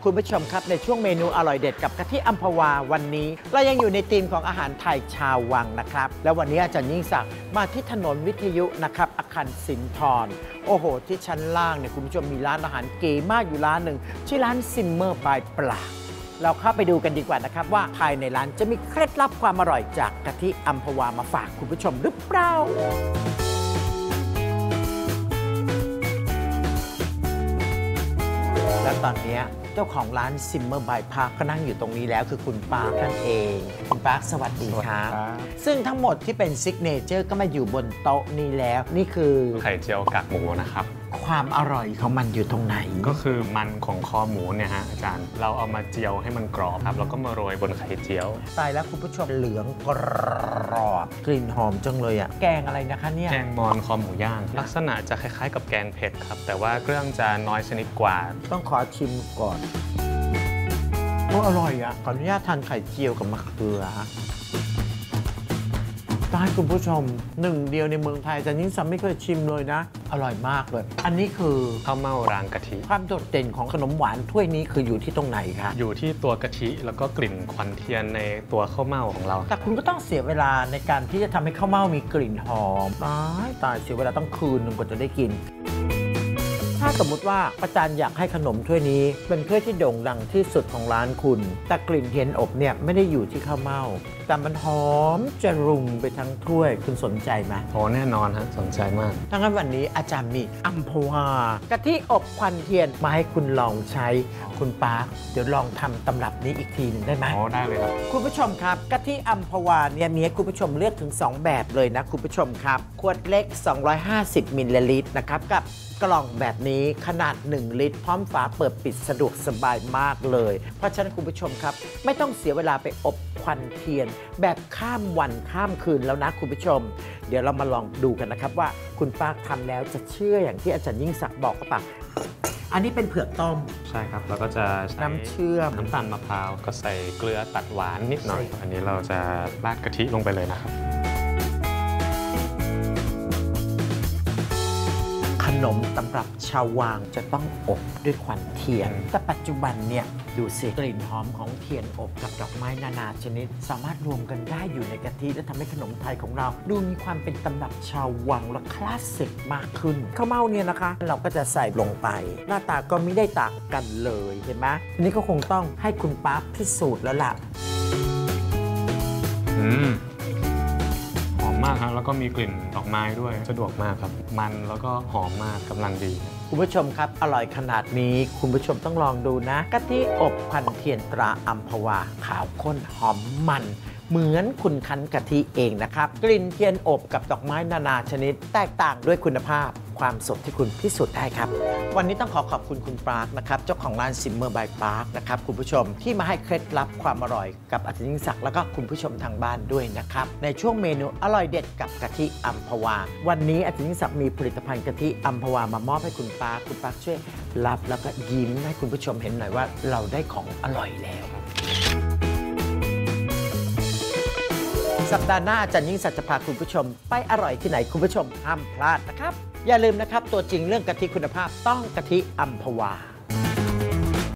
คุณผู้ชมครับในช่วงเมนูอร่อยเด็ดกับกะทิอัมพวาวันนี้เรายังอยู่ในธีมของอาหารไทยชาววังนะครับแล้ววันนี้อาจารย์ยิ่งศักดิ์มาที่ถนนวิทยุนะครับอาคารสินทรโอ้โหที่ชั้นล่างเนี่ยคุณผู้ชมมีร้านอาหารเก๋มากอยู่ร้านหนึ่งชื่อร้านซิมเมอร์บายปลาเราเข้าไปดูกันดีกว่านะครับว่าภายในร้านจะมีเคล็ดลับความอร่อยจากกะทิอัมพวามาฝากคุณผู้ชมหรือเปล่าและตอนนี้เจ้าของร้านซิมเมอร์บายพาร์คก็นั่งอยู่ตรงนี้แล้วคือคุณปาร์คนั่นเองคุณปาร์คสวัสดีครับซึ่งทั้งหมดที่เป็นซิกเนเจอร์ก็มาอยู่บนโต๊ะนี้แล้วนี่คือไข่เจียวกากหมูนะครับความอร่อยของมันอยู่ตรงไหนก็คือมันของคอหมูเนี่ยฮะอาจารย์เราเอามาเจียวให้มันกรอบครับแล้วก็มาโรยบนไข่เจียวตายแล้วคุณผู้ชมเหลืองกรอบกลิ่นหอมจังเลยอ่ะแกงอะไรนะคะเนี่ยแกงมอนคอหมูย่างลักษณะจะคล้ายๆกับแกงเผ็ดครับแต่ว่าเครื่องจะน้อยชนิดกว่าต้องขอชิมก่อนโอ้อร่อยอ่ะขออนุญาตทานไข่เจียวกับมะเขือได้คุณผู้ชมหนึ่งเดียวในเมืองไทยแต่ยิ่งซ้ำไม่เคยชิมเลยนะอร่อยมากเลยอันนี้คือข้าวเม่ารางกะทิความโดดเด่นของขนมหวานถ้วยนี้คืออยู่ที่ตรงไหนคะอยู่ที่ตัวกะทิแล้วก็กลิ่นควันเทียนในตัวข้าวเม่าของเราแต่คุณก็ต้องเสียเวลาในการที่จะทำให้ข้าวเม่ามีกลิ่นหอมตายเสียเวลาต้องคืนนึงกว่าจะได้กินถ้าสมมุติว่าอาจารย์อยากให้ขนมถ้วยนี้เป็นถ้วยที่โด่งดังที่สุดของร้านคุณแต่กลิ่นเทียนอบเนี่ยไม่ได้อยู่ที่ข้าวเม่าแต่มันหอมจะรุงไปทั้งถ้วยคุณสนใจไหมโอ้แน่นอนฮะสนใจมากดังนั้นวันนี้อาจารย์มีอัมพวากะทิอบควันเทียนมาให้คุณลองใช้คุณปาร์คเดี๋ยวลองทำตำรับนี้อีกทีหนึ่งได้ไหมอ๋อได้เลยครับคุณผู้ชมครับกะทิอัมพวาเนี่ยมีให้คุณผู้ชมเลือกถึง2แบบเลยนะคุณผู้ชมครับขวดเล็ก250มิลลิลิตรนะครับกับกล่องแบบนี้ขนาด1ลิตรพร้อมฝาเปิดปิดสะดวกสบายมากเลยเพราะฉะนั้นคุณผู้ชมครับไม่ต้องเสียเวลาไปอบควันเทียนแบบข้ามวันข้ามคืนแล้วนะคุณผู้ชมเดี๋ยวเรามาลองดูกันนะครับว่าคุณปาร์คทำแล้วจะเชื่ออย่างที่อาจารย์ยิ่งศักดิ์บอกหรือเปล่าอันนี้เป็นเผือกต้มใช่ครับแล้วก็จะน้ำเชื่อมน้ำตาลมะพร้าวก็ใส่เกลือตัดหวานนิดหน่อยอันนี้เราจะราดกะทิลงไปเลยนะครับขนมตำรับชาววังจะต้องอบด้วยควันเทียนแต่ปัจจุบันเนี่ยดูสิกลิ่นหอมของเทียนอบกับดอกไม้นานาชนิดสามารถรวมกันได้อยู่ในกะทิและทำให้ขนมไทยของเราดูมีความเป็นตำรับชาววังและคลาสสิกมากขึ้นข้าวเม่าเนี่ยนะคะเราก็จะใส่ลงไปหน้าตาก็ไม่ได้ต่างกันเลยเห็นไหมอันนี้ก็คงต้องให้คุณปาร์คพิสูจน์แล้วล่ะมากครับแล้วก็มีกลิ่นดอกไม้ด้วยสะดวกมากครับมันแล้วก็หอมมากกำลังดีคุณผู้ชมครับอร่อยขนาดนี้คุณผู้ชมต้องลองดูนะกะทิอบควันเทียนตราอัมพวาขาวข้นหอมมันเหมือนคุณคั้นกะทิเองนะครับกลิ่นเทียนอบกับดอกไม้นานาชนิดแตกต่างด้วยคุณภาพความสดที่คุณพิสูจน์ได้ครับวันนี้ต้องขอบคุณคุณปาร์คนะครับเจ้าของร้านซิมเมอร์บายปาร์คนะครับคุณผู้ชมที่มาให้เคล็ดลับความอร่อยกับอาจารย์ยิ่งศักดิ์แล้วก็คุณผู้ชมทางบ้านด้วยนะครับในช่วงเมนูอร่อยเด็ดกับกะทิอัมพวาวันนี้อาจารย์ยิ่งศักดิ์มีผลิตภัณฑ์กะทิอัมพวามามอบให้คุณปาร์คช่วยรับแล้วก็ยิ้มให้คุณผู้ชมเห็นหน่อยว่าเราได้ของอร่อยแล้วสัปดาห์หน้าอาจารย์ยิ่งศักดิ์จะพาคุณผู้ชมไปอร่อยที่ไหนคุณผู้ชมห้ามพลาดนะครับอย่าลืมนะครับตัวจริงเรื่องกะทิคุณภาพต้องกะทิอัมพวา